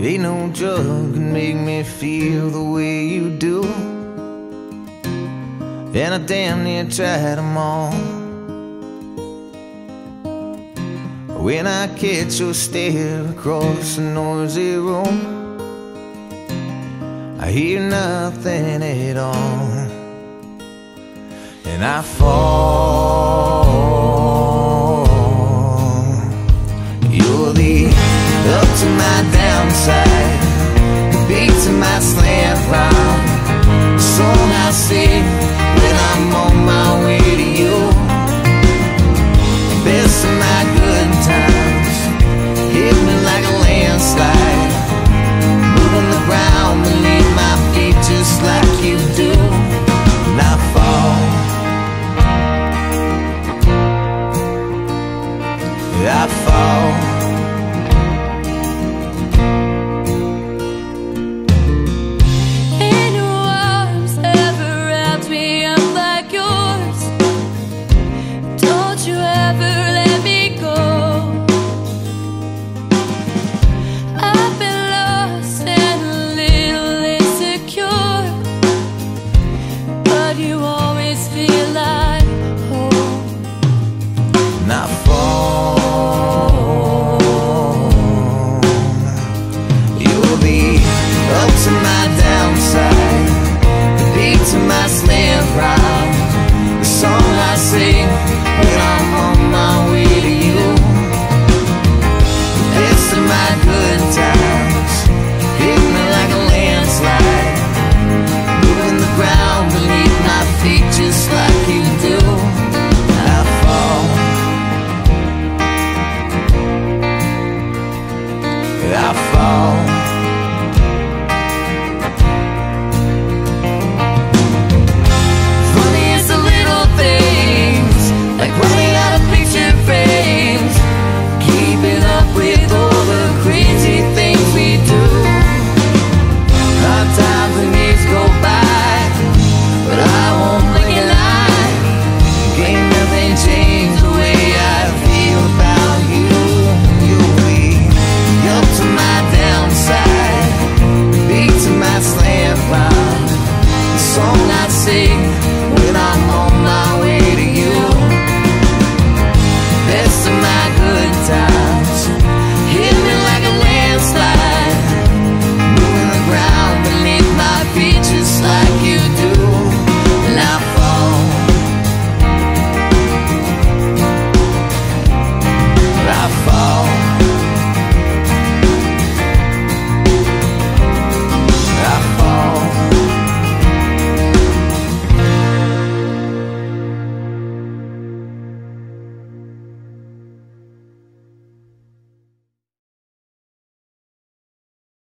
Ain't no drug can make me feel the way you do, and I damn near tried them all. When I catch your stare across a noisy room, I hear nothing at all, and I fall